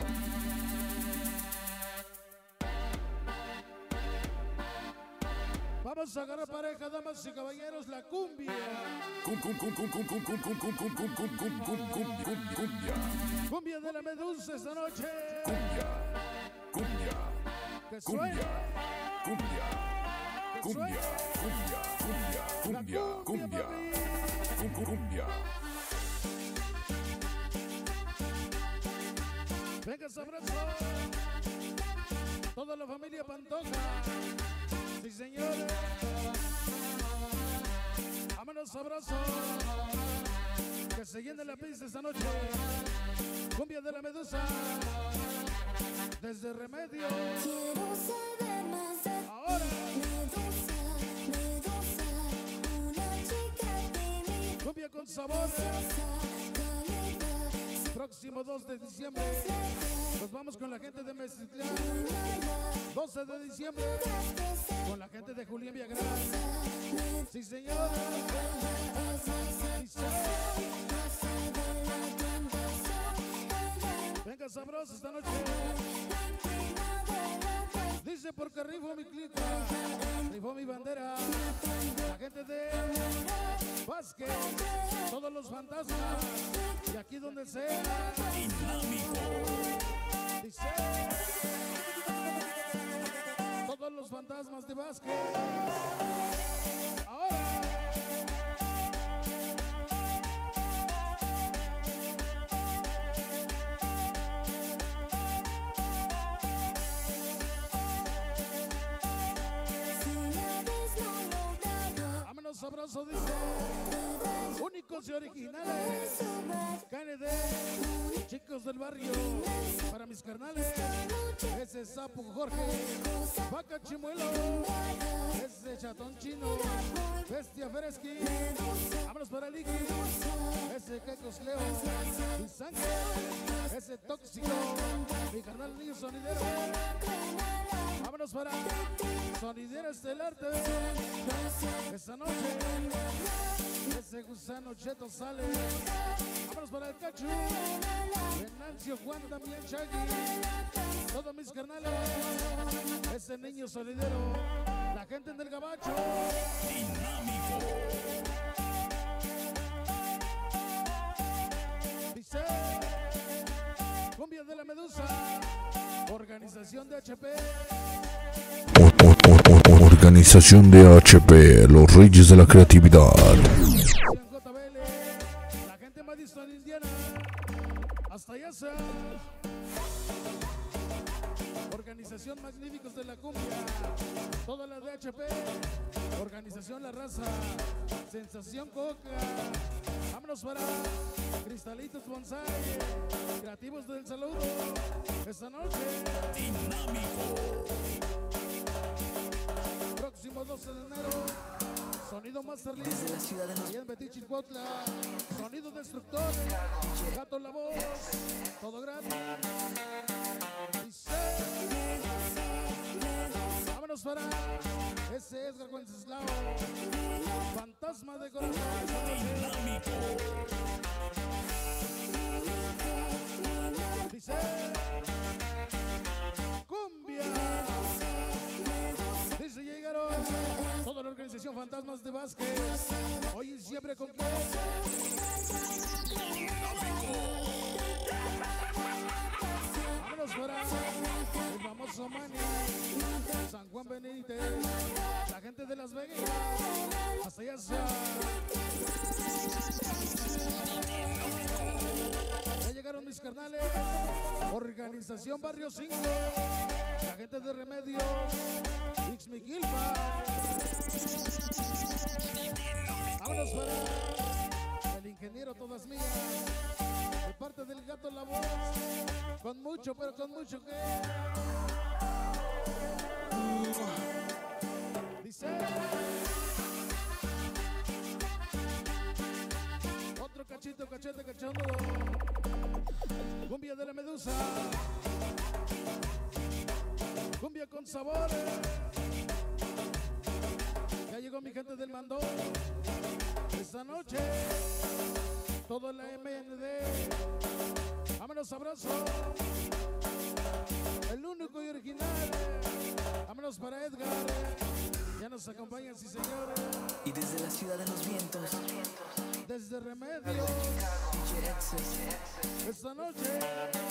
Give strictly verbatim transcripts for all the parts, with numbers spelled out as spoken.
Vamos a agarrar pareja, damas y caballeros, la cumbia. Cum, cum, cum, cum, cum, cum, cum, cum, cum, cum, cum, cum, cum, cum, cum, cum, cumbia. Cumbia de la Medusa esta noche. Cumbia, cumbia, Que cumbia, suene. cumbia, Que cumbia, suene. cumbia, cumbia, cumbia, La cumbia, papi. cum, cum, cumbia. Venga, sabroso. Toda la familia Pantoja. Sí, señor. Vámonos, sabroso. Que se llene la pista esta noche. Cumbia de la Medusa. Desde Remedio. Quiero saber más de Ahora. Medusa, Medusa, una chica tímida, Cumbia con sabor. cálida, Próximo dos de diciembre. Nos vamos con la gente de Mezquitlán. doce de diciembre. Con la gente de Julián Villagrán. Sí, señor. Sí, señor. Venga, sabroso esta noche. Dice porque rifo mi clica, rifo mi bandera. La gente de Vázquez, todos los fantasmas. Y aquí donde sea. Dice todos los fantasmas de Vázquez. Ahora. Vámonos, sabroso, dice. Únicos y originales. K N D, chicos del barrio. Para mis carnales. Ese sapo Jorge. Vaca Chimuelo. Ese chatón chino. Bestia Fereski. Vámonos para Liki. Ese Kekos Leo. Mi sangre. Ese tóxico. Mi carnal niño sonidero. Vámonos para Sonidera Estelar T V. Esta noche ese gusano cheto sale. Vámonos para el Cachu. Venancio Juan también Chagui. Todos mis carnales. Ese niño solidero. La gente del Gabacho. Dinámico. Dice Cumbia de la Medusa. Organización de H P. Organización de H P, los reyes de la creatividad. J B L, la gente Madison, Indiana. Hasta allá sea. Organización Magníficos de la Cumbia. Toda la de H P. Organización La Raza. Sensación Coca. Vámonos para Cristalitos Bonsai. Creativos del Saludo. Esta noche. Dinámico. Próximo doce de enero. Sonido Master League. Desde la ciudad de los... Allá en Betichi, Cuautla. Sonido Destructor. Gato La Voz. Todo gratis. Dice. Vámonos para ese Edgar Wenceslao. Fantasma de corazón. Dinámico. Dice. Cumbia. Dice llegaron toda la organización Fantasmas de Vázquez. Hoy y siempre con qué. Vámonos para el famoso Mani, San Juan Benítez, la gente de Las Vegas, hasta allá sea. Ya llegaron mis carnales, Organización Barrio cinco, la gente de Remedios, Ixmiquilpa. Vámonos para el ingeniero Todas Mías, de parte del Gato La Voz, con mucho, pero con mucho que. Dice. Otro cachito, cachete, cachondo. Cumbia de la Medusa. Cumbia con sabor. Ya llegó mi gente del Mandón. Esta noche, todo la M N D. Vámonos sabroso. el único y original. Vámonos para Edgar. Ya nos acompañan, sí señores. Y desde la ciudad de los vientos, Desde Remedios, D J Access. esta noche.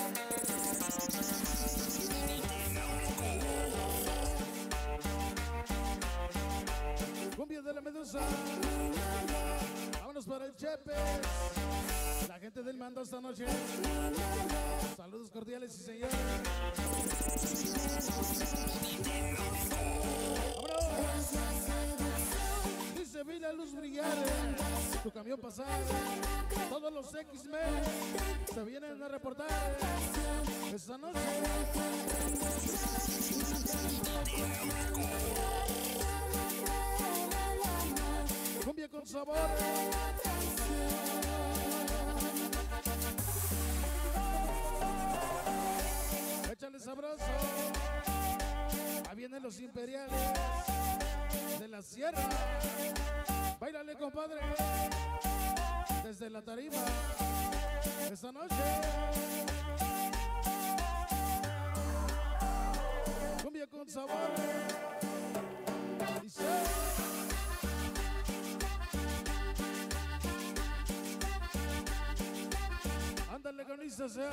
Cumbia de la Medusa. Vámonos para el Chepe. La gente del mando esta noche. Saludos cordiales, sí señores. ¡Vámonos! Dice, vi la luz brillar, tu camión pasar. Todos los X-Men se vienen a reportar esta noche. Cumbia con sabor. Échale sabroso. Ahí vienen los imperiales de la sierra. Báilale, compadre. Desde la tarima. Esta noche. Cumbia con sabor. Dice. Ándale con esa sea.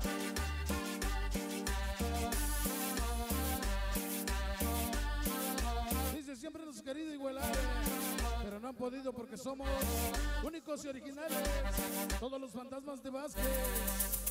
Dice, siempre nos han querido igualar, pero no han podido porque somos únicos y originales. Todos los fantasmas de Vázquez.